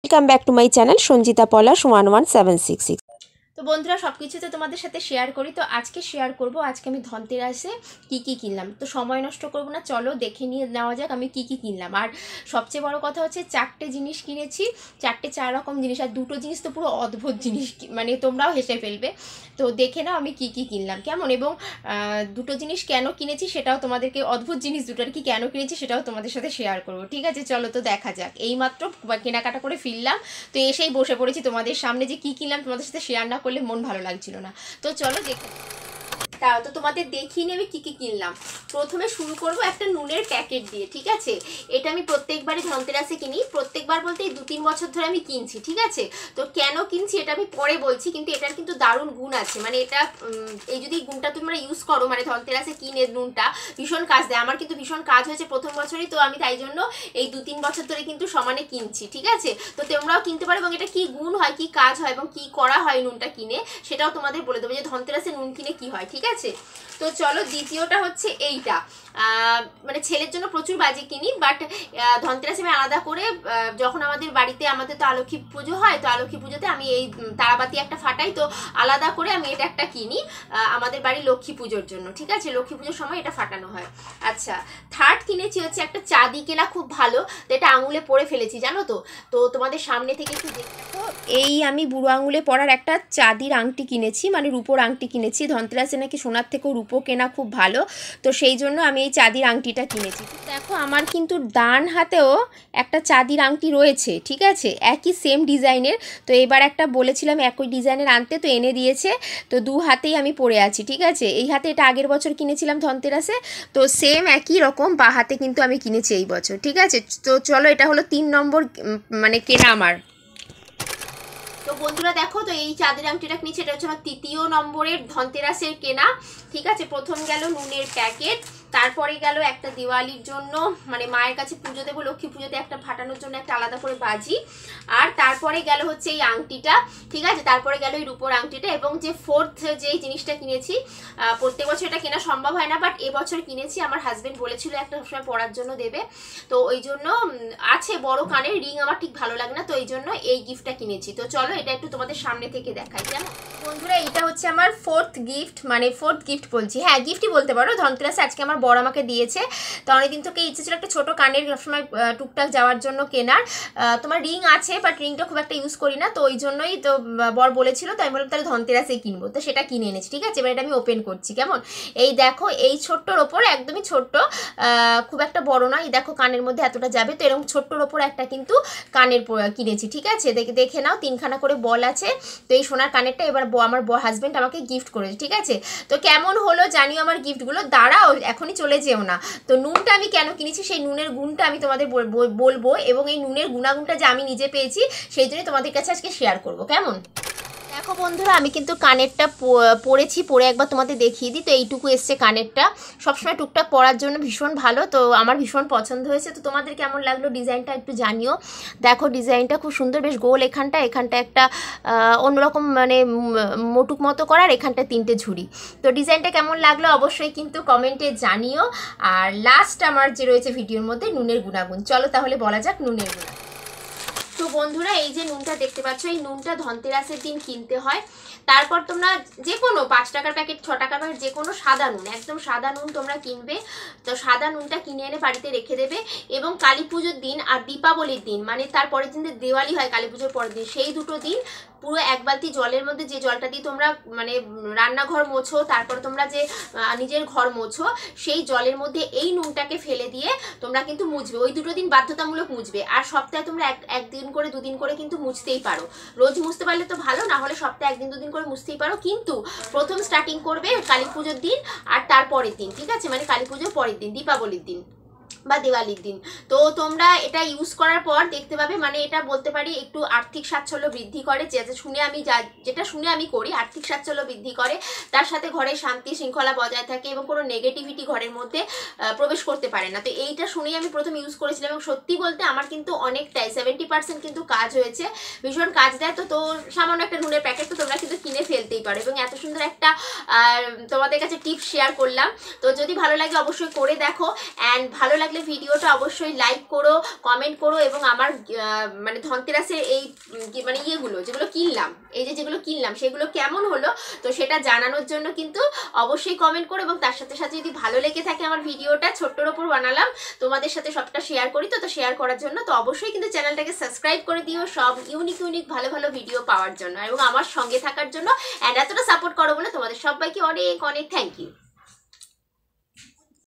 Welcome back to my channel Sanjita Palash 11766। তো বন্ধুরা সব কিছুতে তোমাদের সাথে শেয়ার করি। তো আজকে শেয়ার করব আজকে আমি ধনতেরাসে কি কিনলাম। তো সময় নষ্ট করব না, চলো দেখে নিয়ে নেওয়া যাক আমি কি কিনলাম। আর সবচেয়ে বড় কথা হচ্ছে 4টে জিনিস কিনেছি, 4 রকম জিনিস। আর 2টো জিনিস তো পুরো অদ্ভুত জিনিস, মানে তোমরাও হেসে ফেলবে। তো দেখে নাও আমি কি কিনলাম কেমন, এবং 2টো জিনিস কেন কিনেছি সেটাও তোমাদেরকে, অদ্ভুত জিনিস দুটোর কি কেন কিনেছি সেটাও তোমাদের সাথে শেয়ার করব। ঠিক আছে, চলো তো দেখা যাক। এইমাত্র কেনাকাটা করে ফিরলাম, তো এসেই বসে পড়েছি তোমাদের সামনে যে কি কিনলাম তোমাদের সাথে শেয়ার না করলে মন ভালো লাগছিল না। তো চলো দেখে তাও তো তোমাদের দেখিয়ে নেবে কি কিনলাম। প্রথমে শুরু করব একটা নুনের প্যাকেট দিয়ে। ঠিক আছে, এটা আমি প্রত্যেকবারই ধনতেরাসে কিনি, প্রত্যেকবার বলতে এই 2-3 বছর ধরে আমি কিনছি। ঠিক আছে, তো কেন কিনছি এটা আমি পরে বলছি, কিন্তু এটার কিন্তু দারুণ গুণ আছে। মানে এটা এই যদি গুণটা তোমরা ইউজ করো, মানে ধনতেরাসে কিনে নুনটা ভীষণ কাজ দেয়। আমার কিন্তু ভীষণ কাজ হয়েছে প্রথম বছরই, তো আমি তাই জন্য এই 2-3 বছর ধরে কিন্তু সমানে কিনছি। ঠিক আছে, তো তোমরাও কিনতে পারো, এবং এটা কি গুণ হয়, কি কাজ হয় এবং কি করা হয় নুনটা কিনে সেটাও তোমাদের বলে দেবো যে ধনতেরাসে নুন কিনে কি হয়। ঠিক আছে, তো চলো দ্বিতীয়টা হচ্ছে এইটা। মানে ছেলের জন্য প্রচুর বাজি কিনি, বাট ধনতেরাসে আমি আলাদা করে, যখন আমাদের বাড়িতে আমাদের তো আলক্ষ্মী পুজো হয়, তো আলক্ষ্মী পুজোতে আমি এই তারাবাতি একটা ফাটাই, তো আলাদা করে আমি এটা একটা কিনি আমাদের বাড়ির লক্ষ্মী পুজোর জন্য। ঠিক আছে, লক্ষ্মী পুজোর সময় এটা ফাটানো হয়। আচ্ছা, থার্ড কিনেছি হচ্ছে একটা চাঁদি কেনা, খুব ভালো। তো এটা আঙুলে পরে ফেলেছি জানো তো, তো তোমাদের সামনে থেকে একটু দেখো। এই আমি বুড়ো আঙুলে পরার একটা চাঁদির আংটি কিনেছি, মানে রূপোর আংটি কিনেছি। ধনতেরাসে নাকি সোনার থেকেও রূপো কেনা খুব ভালো, তো সেই জন্য আমি এই চাঁদির আংটিটা কিনেছি। দেখো আমার কিন্তু ডান হাতেও একটা চাঁদির আংটি রয়েছে। ঠিক আছে, একই সেম ডিজাইনের। তো এবার একটা বলেছিলাম একই ডিজাইনের আনতে, তো এনে দিয়েছে। তো 2 হাতেই আমি পরে আছি। ঠিক আছে, এই হাতে এটা আগের বছর কিনেছিলাম ধনতেরাসে, তো সেম একই রকম বা হাতে কিন্তু আমি কিনেছি এই বছর। ঠিক আছে, তো চলো এটা হলো 3 নম্বর মানে কেনা আমার। তো বন্ধুরা দেখো, তো এই চাঁদের আংটিটা কিনেছি, এটা হচ্ছে আমার 3য় নম্বরের ধনতেরাসের কেনা। ঠিক আছে, প্রথম গেল নুনের প্যাকেট, তারপরে গেল একটা দিওয়ালির জন্য, মানে মায়ের কাছে পুজো দেবো, লক্ষ্মী পুজোতে একটা ফাটানোর জন্য একটা আলাদা করে বাজি, আর তারপরে গেল হচ্ছে এই আংটিটা। ঠিক আছে, তারপরে গেল এই রূপোর আংটিটা, এবং যে 4th যে জিনিসটা কিনেছি, প্রত্যেক বছর এটা কেনা সম্ভব হয় না, বাট এবছর কিনেছি। আমার হাজবেন্ড বলেছিল একটা সময় পরার জন্য দেবে, তো ওই জন্য আছে বড় কানের রিং, আমার ঠিক ভালো লাগে না, তো এই জন্য এই গিফটটা কিনেছি। তো চলো এটা একটু তোমাদের সামনে থেকে দেখাই। কেমন বন্ধুরা, এটা হচ্ছে আমার 4th গিফট, মানে 4th গিফট বলছি, হ্যাঁ গিফটই বলতে পারো। ধনতেরাসে আজকে আমার বড় আমাকে দিয়েছে, তো অনেকদিন থেকে ইচ্ছে ছিল একটা ছোট কানের সবসময় টুকটাক যাওয়ার জন্য কেনার। তোমার রিং আছে, বাট রিংটা খুব একটা ইউজ করি না, তো ওই জন্যই তো বর বলেছিল, তো আমি বললাম তাহলে ধনতেরাসেই কিনবো, তো সেটা কিনে এনেছি। ঠিক আছে, এবার এটা আমি ওপেন করছি। কেমন, এই দেখো এই ছোট্টর ওপর, একদমই ছোট্ট, খুব একটা বড় নয়, এই দেখো কানের মধ্যে এতটা যাবে, তো এরকম ছোট্টর ওপর একটা কিন্তু কানের কিনেছি। ঠিক আছে, দেখে নাও 3খানা করে বল আছে। তো এই সোনার কানেরটা এবার আমার হাজবেন্ড আমাকে গিফট করেছে। ঠিক আছে, তো কেমন হলো জানিও আমার গিফটগুলো, দাঁড়াও এখনই চলে যেও না। তো নুনটা আমি কেন কিনেছি, সেই নুনের গুণটা আমি তোমাদের বলবো, এবং এই নুনের গুণাগুণটা যে আমি নিজে পেয়েছি সেই জন্যই তোমাদের কাছে আজকে শেয়ার করবো। কেমন, দেখো বন্ধুরা আমি কিন্তু কানেরটা পরেছি, পরে একবার তোমাদের দেখিয়ে দিই। তো এইটুকু এসছে কানেরটা, সবসময় টুকটাক পরার জন্য ভীষণ ভালো, তো আমার ভীষণ পছন্দ হয়েছে। তো তোমাদের কেমন লাগলো ডিজাইনটা একটু জানিও। দেখো ডিজাইনটা খুব সুন্দর, বেশ গোল, এখানটা একটা অন্যরকম মানে মোটুক মতো করার, এখানটা 3টে ঝুড়ি। তো ডিজাইনটা কেমন লাগলো অবশ্যই কিন্তু কমেন্টে জানিও। আর লাস্ট আমার যে রয়েছে ভিডিওর মধ্যে নুনের গুণাগুণ, চলো তাহলে বলা যাক নুনের গুণাগুণ। তো বন্ধুরা এই যে নুনটা দেখতে পাচ্ছ, এই নুনটা ধনতেরাসের দিন কিনতে হয়। তারপর তোমরা যে কোনো 5 টাকার প্যাকেট, 6 টাকার প্যাকেট, যে কোনো সাদা নুন, একদম সাদা নুন তোমরা কিনবে। তো সাদা নুনটা কিনে এনে বাড়িতে রেখে দেবে, এবং কালী পুজোর দিন আর দীপাবলির দিন, মানে তারপরের দিন দিওয়ালি হয় কালী পুজোর পরের দিন, সেই 2টো দিন পুরো 1 বালতি জলের মধ্যে, যে জলটা দিয়ে তোমরা মানে রান্নাঘর মোছো, তারপর তোমরা যে নিজের ঘর মোছো, সেই জলের মধ্যে এই নুনটাকে ফেলে দিয়ে তোমরা কিন্তু মুছবে। ওই 2টো দিন বাধ্যতামূলক মুছবে, আর সপ্তাহে তোমরা একদিন করে 2 দিন করে কিন্তু মুছতেই পারো। রোজ মুছতে পারলে তো ভালো, না হলে সপ্তাহে 1 দিন 2 দিন করে মুছতেই পারো, কিন্তু প্রথম স্টার্টিং করবে কালী পুজোর দিন আর তারপরের দিন। ঠিক আছে, মানে কালী পুজোর পরের দিন, দীপাবলির দিন বা দিওয়ালির দিন। তো তোমরা এটা ইউজ করার পর দেখতে পাবে, মানে এটা বলতে পারি একটু আর্থিক স্বাচ্ছল্য বৃদ্ধি করে, যেটা শুনে আমি করি, আর্থিক স্বাচ্ছল্য বৃদ্ধি করে, তার সাথে ঘরে শান্তি শৃঙ্খলা বজায় থাকে, এবং কোনো নেগেটিভিটি ঘরের মধ্যে প্রবেশ করতে পারে না। তো এইটা শুনেই আমি প্রথম ইউজ করেছিলাম, এবং সত্যি বলতে আমার কিন্তু অনেকটাই 70% কিন্তু কাজ হয়েছে, ভীষণ কাজ দেয়। তো সামান্য একটা নুনের প্যাকেট তো তোমরা কিন্তু কিনে ফেলতেই পারো, এবং এত সুন্দর একটা তোমাদের কাছে টিপস শেয়ার করলাম। তো যদি ভালো লাগে অবশ্যই করে দেখো, অ্যান্ড ভালো লাগে লাগলে ভিডিওটা অবশ্যই লাইক করো, কমেন্ট করো, এবং আমার মানে ধনতেরাসের এই মানে ইয়েগুলো যেগুলো কিনলাম, এই যেগুলো কিনলাম সেগুলো কেমন হলো তো সেটা জানানোর জন্য কিন্তু অবশ্যই কমেন্ট করো। এবং তার সাথে সাথে যদি ভালো লেগে থাকে আমার ভিডিওটা, ছোট্টর ওপর বানালাম, তোমাদের সাথে সবটা শেয়ার করি, তো শেয়ার করার জন্য তো অবশ্যই কিন্তু চ্যানেলটাকে সাবস্ক্রাইব করে দিও সব ইউনিক ভালো ভালো ভিডিও পাওয়ার জন্য এবং আমার সঙ্গে থাকার জন্য। অ্যান্ড এতটা সাপোর্ট করো বলে তোমাদের সবাইকে অনেক অনেক থ্যাংক ইউ।